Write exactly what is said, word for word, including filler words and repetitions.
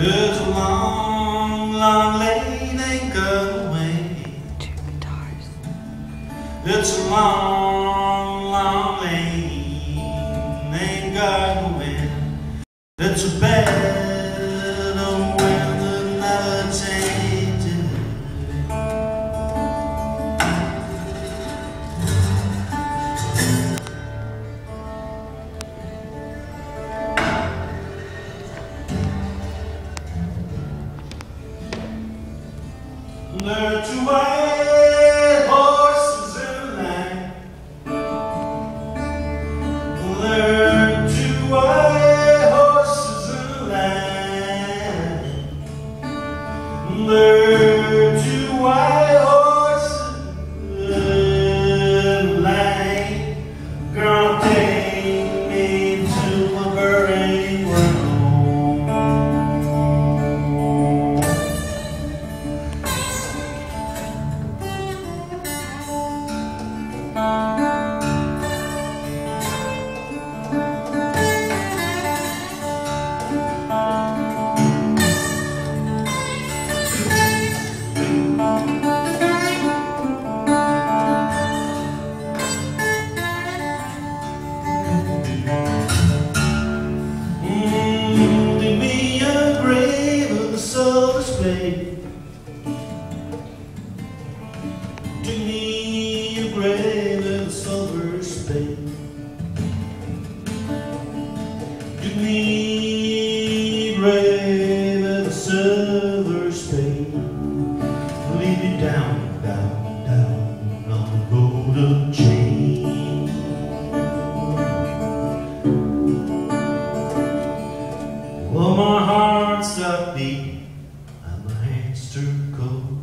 It's a long, long lane, ain't gonna wait. Two guitars. It's a long, long lane, ain't gonna win. It's a battle when the night changes. There are two white horses in line. There are two white horses in line. There are two white horses in line. Girl, take me to my burning ground. Give me a grave in a silver spade. Give me a grave in a silver spade. Lead me down, down, down on the road of change. Well, my heart stopped beating and my hands turned cold.